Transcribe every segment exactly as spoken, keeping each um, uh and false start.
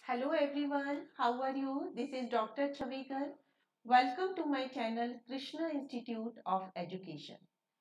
Hello everyone, how are you? This is Doctor Chavikar. Welcome to my channel Krishna Institute of Education.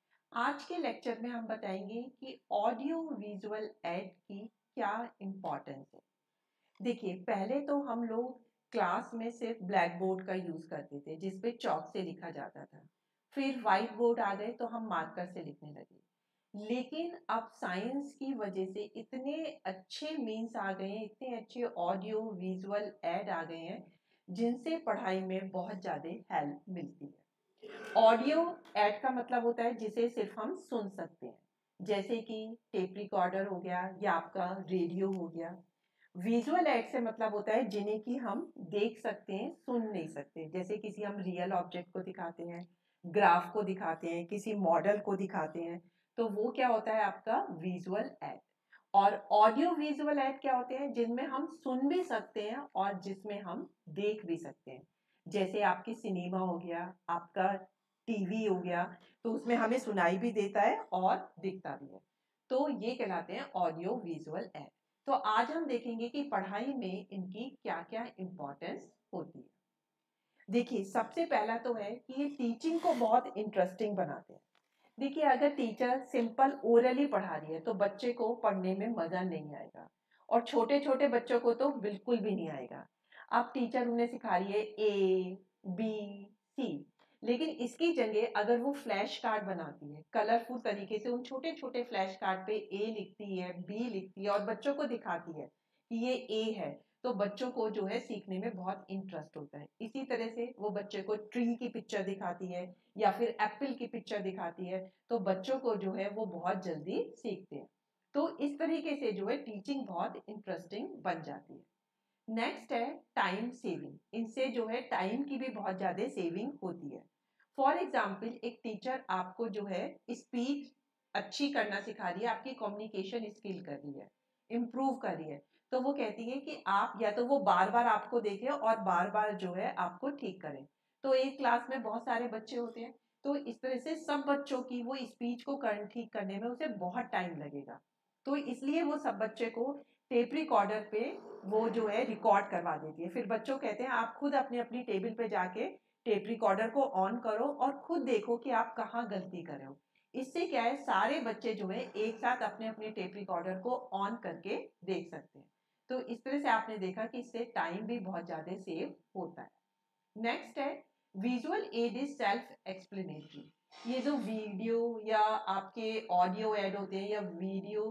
आज के lecture में हम बताएंगे कि ऑडियो विजुअल एड की क्या इम्पोर्टेंस है। देखिए, पहले तो हम लोग क्लास में सिर्फ ब्लैक बोर्ड का यूज करते थे जिसपे चॉक से लिखा जाता था। फिर व्हाइट बोर्ड आ गए तो हम मार्कर से लिखने लगे। लेकिन अब साइंस की वजह से इतने अच्छे मीन्स आ गए हैं, इतने अच्छे ऑडियो विजुअल ऐड आ गए हैं जिनसे पढ़ाई में बहुत ज़्यादा हेल्प मिलती है। ऑडियो ऐड का मतलब होता है जिसे सिर्फ हम सुन सकते हैं, जैसे कि टेप रिकॉर्डर हो गया या आपका रेडियो हो गया। विजुअल ऐड से मतलब होता है जिन्हें कि हम देख सकते हैं, सुन नहीं सकते। जैसे किसी हम रियल ऑब्जेक्ट को दिखाते हैं, ग्राफ को दिखाते हैं, किसी मॉडल को दिखाते हैं, तो वो क्या होता है आपका विजुअल ऐड। और ऑडियो विजुअल ऐड क्या होते हैं जिनमें हम सुन भी सकते हैं और जिसमें हम देख भी सकते हैं। जैसे आपकी सिनेमा हो गया, आपका टीवी हो गया, तो उसमें हमें सुनाई भी देता है और दिखता भी है। तो ये कहलाते हैं ऑडियो विजुअल ऐड। तो आज हम देखेंगे कि पढ़ाई में इनकी क्या क्या इम्पोर्टेंस होती है। देखिए, सबसे पहला तो है कि ये टीचिंग को बहुत इंटरेस्टिंग बनाते हैं। देखिए, अगर टीचर सिंपल ओरली पढ़ा रही है तो बच्चे को पढ़ने में मजा नहीं आएगा, और छोटे छोटे बच्चों को तो बिल्कुल भी नहीं आएगा। अब टीचर उन्हें सिखा रही है ए बी सी, लेकिन इसकी जगह अगर वो फ्लैश कार्ड बनाती है, कलरफुल तरीके से उन छोटे छोटे फ्लैश कार्ड पे ए लिखती है, बी लिखती है और बच्चों को दिखाती है कि ये ए है, तो बच्चों को जो है सीखने में बहुत इंटरेस्ट होता है। इसी तरह से वो बच्चे को ट्री की पिक्चर दिखाती है या फिर एप्पल की पिक्चर दिखाती है, तो बच्चों को जो है वो बहुत जल्दी सीखते हैं। तो इस तरीके से जो है टीचिंग बहुत इंटरेस्टिंग बन जाती है। नेक्स्ट है टाइम सेविंग। इनसे जो है टाइम की भी बहुत ज्यादा सेविंग होती है। फॉर एग्जाम्पल, एक टीचर आपको जो है स्पीच अच्छी करना सिखा रही है, आपकी कम्युनिकेशन स्किल कर रही है, इम्प्रूव कर रही है, तो वो कहती है कि आप या तो वो बार बार आपको देखें और बार बार जो है आपको ठीक करें। तो एक क्लास में बहुत सारे बच्चे होते हैं, तो इस तरह से सब बच्चों की वो स्पीच को कर, ठीक करने में उसे बहुत टाइम लगेगा। तो इसलिए वो सब बच्चे को टेप रिकॉर्डर पे वो जो है रिकॉर्ड करवा देती है। फिर बच्चों कहते हैं आप खुद अपनी अपनी टेबल पे जाके टेप रिकॉर्डर को ऑन करो और खुद देखो कि आप कहाँ गलती कर रहे हो। इससे क्या है, सारे बच्चे जो है एक साथ अपने अपने टेप रिकॉर्डर को ऑन करके देख सकते हैं। तो इस तरह से आपने देखा कि इससे टाइम भी बहुत ज्यादा सेव होता है। नेक्स्ट है visual aid is self explanatory. ये जो वीडियो या आपके ऑडियो ऐड होते हैं या वीडियो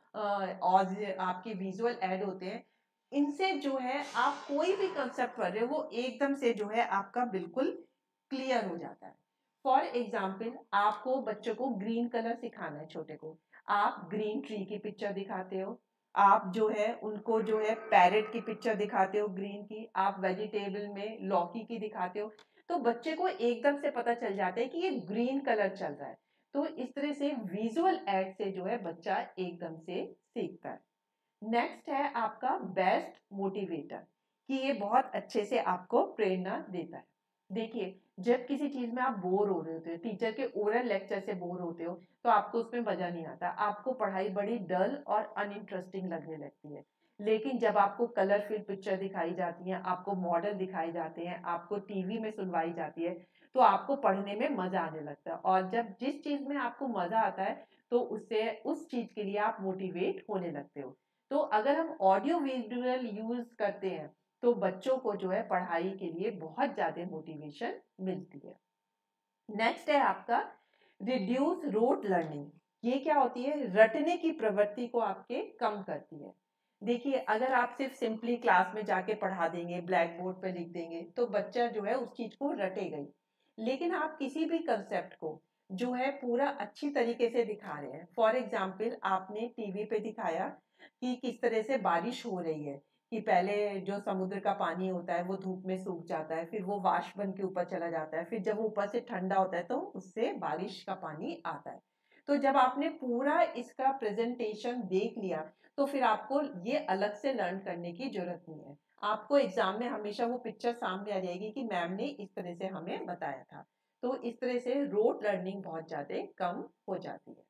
और आपके विजुअल ऐड होते हैं, इनसे जो है आप कोई भी कंसेप्ट पढ़ रहे हो वो एकदम से जो है आपका बिल्कुल क्लियर हो जाता है। फॉर एग्जाम्पल, आपको बच्चों को ग्रीन कलर सिखाना है, छोटे को आप ग्रीन ट्री की पिक्चर दिखाते हो, आप जो है उनको जो है पैरेट की पिक्चर दिखाते हो ग्रीन की, आप वेजिटेबल में लौकी की दिखाते हो, तो बच्चे को एकदम से पता चल जाता है कि ये ग्रीन कलर चल रहा है। तो इस तरह से विजुअल एड से जो है बच्चा एकदम से सीखता है। नेक्स्ट है आपका बेस्ट मोटिवेटर, कि ये बहुत अच्छे से आपको प्रेरणा देता है। देखिए, जब किसी चीज में आप बोर हो रहे होते हो, टीचर के ओरल लेक्चर से बोर होते हो, तो आपको उसमें मजा नहीं आता, आपको पढ़ाई बड़ी डल और अनइंटरेस्टिंग लगने लगती है। लेकिन जब आपको कलरफुल पिक्चर दिखाई जाती है, आपको मॉडल दिखाए जाते हैं, आपको टीवी में सुनवाई जाती है, तो आपको पढ़ने में मजा आने लगता है। और जब जिस चीज में आपको मजा आता है तो उससे उस चीज के लिए आप मोटिवेट होने लगते हो। तो अगर हम ऑडियो विजुअल यूज करते हैं तो बच्चों को जो है पढ़ाई के लिए बहुत ज्यादा मोटिवेशन मिलती है। नेक्स्ट है आपका रिड्यूस रोट लर्निंग। ये क्या होती है, रटने की प्रवृत्ति को आपके कम करती है। देखिए, अगर आप सिर्फ सिंपली क्लास में जाके पढ़ा देंगे, ब्लैक बोर्ड पे लिख देंगे, तो बच्चा जो है उस चीज को रटेगा ही। लेकिन आप किसी भी कंसेप्ट को जो है पूरा अच्छी तरीके से दिखा रहे हैं, फॉर एग्जाम्पल आपने टीवी पे दिखाया कि किस तरह से बारिश हो रही है, कि पहले जो समुद्र का पानी होता है वो धूप में सूख जाता है, फिर वो वाष्प बन के ऊपर चला जाता है, फिर जब वो ऊपर से ठंडा होता है तो उससे बारिश का पानी आता है। तो जब आपने पूरा इसका प्रेजेंटेशन देख लिया, तो फिर आपको ये अलग से लर्न करने की जरूरत नहीं है। आपको एग्जाम में हमेशा वो पिक्चर सामने आ जाएगी कि मैम ने इस तरह से हमें बताया था। तो इस तरह से रोट लर्निंग बहुत ज्यादा कम हो जाती है।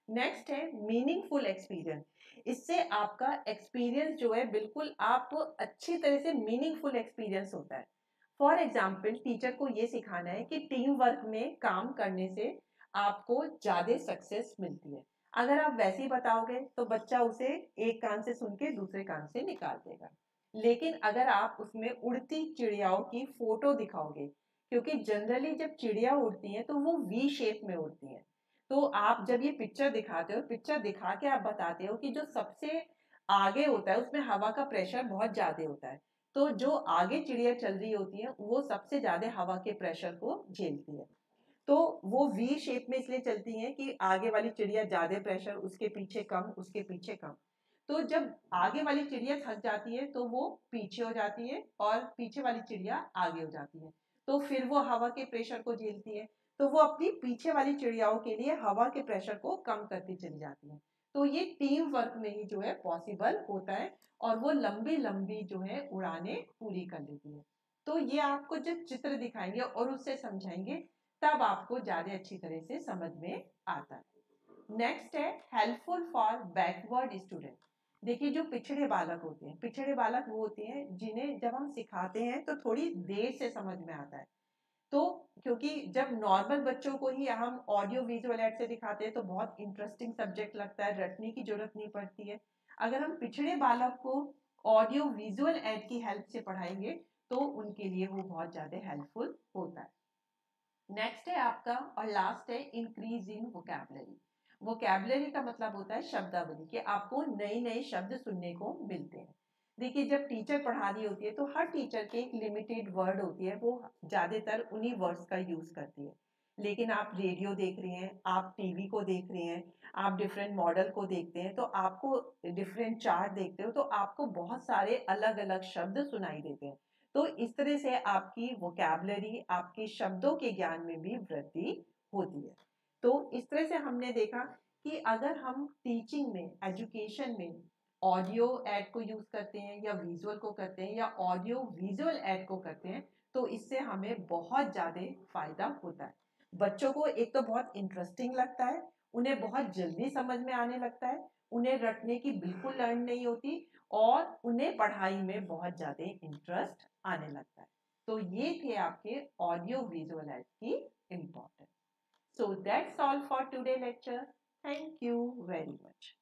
नेक्स्ट है मीनिंगफुल एक्सपीरियंस। इससे आपका एक्सपीरियंस जो है बिल्कुल आप अच्छी तरह से मीनिंगफुल एक्सपीरियंस होता है। फॉर एग्जाम्पल टीचर को ये सिखाना है कि टीम वर्क में काम करने से आपको ज्यादा सक्सेस मिलती है। अगर आप वैसे ही बताओगे तो बच्चा उसे एक कान से सुन के दूसरे कान से निकाल देगा। लेकिन अगर आप उसमें उड़ती चिड़ियाओं की फोटो दिखाओगे, क्योंकि जनरली जब चिड़िया उड़ती हैं तो वो वी शेप में उड़ती हैं, तो आप जब ये पिक्चर दिखाते हो, पिक्चर दिखा के आप बताते हो कि जो सबसे आगे होता है उसमें हवा का प्रेशर बहुत ज्यादा होता है, तो जो आगे चिड़िया चल रही होती है वो सबसे ज्यादा हवा के प्रेशर को झेलती है। तो वो वी शेप में इसलिए चलती हैं कि आगे वाली चिड़िया ज्यादा प्रेशर, उसके पीछे कम, उसके पीछे कम। तो जब आगे वाली चिड़िया थक जाती है तो वो पीछे हो जाती है और पीछे वाली चिड़िया आगे हो जाती है, तो फिर वो हवा के प्रेशर को झेलती है, तो वो अपनी पीछे वाली चिड़ियाओं के लिए हवा के प्रेशर को कम करती चली जाती है। तो ये टीम वर्क में ही जो है पॉसिबल होता है और वो लंबी लंबी जो है उड़ाने पूरी कर लेती है। तो ये आपको जब चित्र दिखाएंगे और उससे समझाएंगे तब आपको ज्यादा अच्छी तरह से समझ में आता है। नेक्स्ट है हेल्पफुल फॉर बैकवर्ड स्टूडेंट। देखिए जो पिछड़े बालक होते हैं, पिछड़े बालक वो होते हैं जिन्हें जब हम सिखाते हैं तो थोड़ी देर से समझ में आता है। तो क्योंकि जब नॉर्मल बच्चों को ही हम ऑडियो विजुअल एड से दिखाते हैं तो बहुत इंटरेस्टिंग सब्जेक्ट लगता है, रटने की जरूरत नहीं पड़ती है। अगर हम पिछड़े बालक को ऑडियो विजुअल एड की हेल्प से पढ़ाएंगे तो उनके लिए वो बहुत ज्यादा हेल्पफुल होता है। नेक्स्ट है आपका और लास्ट है इंक्रीज इन वोकैबुलरी। वोकैबुलरी का मतलब होता है शब्दावली, कि आपको नए नए शब्द सुनने को मिलते हैं। देखिए जब टीचर पढ़ा रही होती है तो हर टीचर के एक लिमिटेड वर्ड होती है, वो ज्यादातर उन्हीं वर्ड्स का यूज करती है। लेकिन आप रेडियो देख रहे हैं, आप टीवी को देख रहे हैं, आप डिफरेंट मॉडल को देखते हैं, तो आपको डिफरेंट चार्ट देखते हो तो आपको बहुत सारे अलग अलग शब्द सुनाई देते हैं। तो इस तरह से आपकी वोकैबुलरी, आपके शब्दों के ज्ञान में भी वृद्धि होती है। तो इस तरह से हमने देखा कि अगर हम टीचिंग में, एजुकेशन में ऑडियो एड को यूज करते हैं या विजुअल को करते हैं या ऑडियो विजुअल एड को करते हैं तो इससे हमें बहुत ज्यादा फायदा होता है। बच्चों को एक तो बहुत इंटरेस्टिंग लगता है, उन्हें बहुत जल्दी समझ में आने लगता है, उन्हें रटने की बिल्कुल लर्न नहीं होती और उन्हें पढ़ाई में बहुत ज्यादा इंटरेस्ट आने लगता है। तो ये थे आपके ऑडियो विजुअल एड की importance. So that's all for today lecture. Thank you very much.